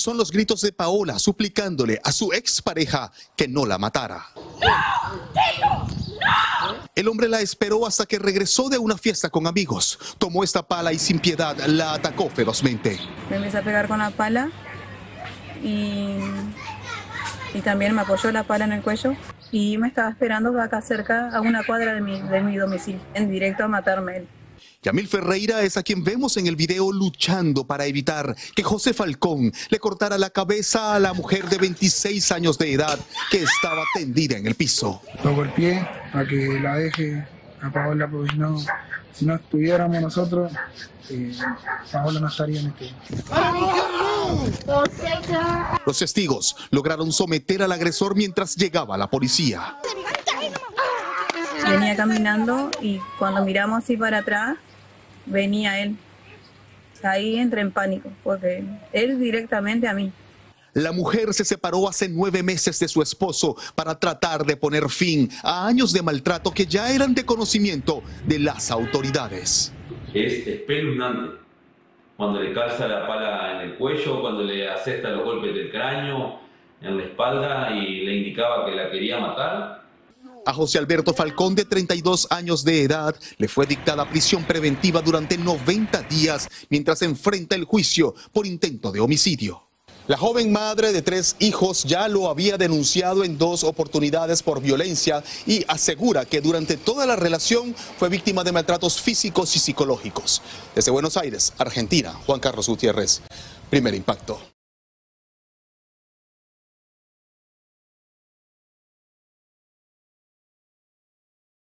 son los gritos de Paola suplicándole a su expareja que no la matara. El hombre la esperó hasta que regresó de una fiesta con amigos. Tomó esta pala y sin piedad la atacó ferozmente. Me empecé a pegar con la pala y también me apoyó la pala en el cuello y me estaba esperando acá cerca, a una cuadra de mi domicilio, en directo a matarme él. Yamil Ferreira es a quien vemos en el video luchando para evitar que José Falcón le cortara la cabeza a la mujer de 26 años de edad que estaba tendida en el piso. Lo golpeé para que la deje a Paola, porque si no estuviéramos nosotros, Paola no estaría en este. Los testigos lograron someter al agresor mientras llegaba la policía. Venía caminando y cuando miramos así para atrás, venía él. Ahí entré en pánico, porque él directamente a mí. La mujer se separó hace 9 meses de su esposo para tratar de poner fin a años de maltrato que ya eran de conocimiento de las autoridades. Es espeluznante. Cuando le calza la pala en el cuello, cuando le asesta los golpes del cráneo, en la espalda y le indicaba que la quería matar. A José Alberto Falcón, de 32 años de edad, le fue dictada prisión preventiva durante 90 días mientras enfrenta el juicio por intento de homicidio. La joven madre de 3 hijos ya lo había denunciado en 2 oportunidades por violencia y asegura que durante toda la relación fue víctima de maltratos físicos y psicológicos. Desde Buenos Aires, Argentina, Juan Carlos Gutiérrez, Primer Impacto.